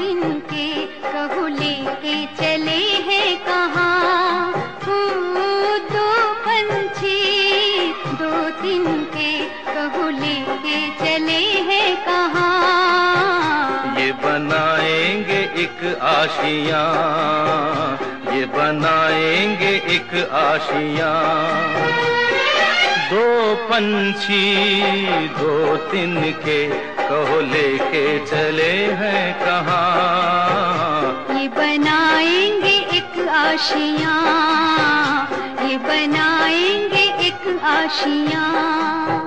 दिन के कहू लेके चले हैं कहाँ। दो पंछी दो दिन के कहू लेके चले हैं कहाँ। ये बनाएंगे एक आशियाँ, ये बनाएंगे एक आशियाँ। दो पंछी दो तिनके कहो लेके चले हैं कहाँ। ये बनाएंगे एक आशियाँ, ये बनाएंगे एक आशियाँ।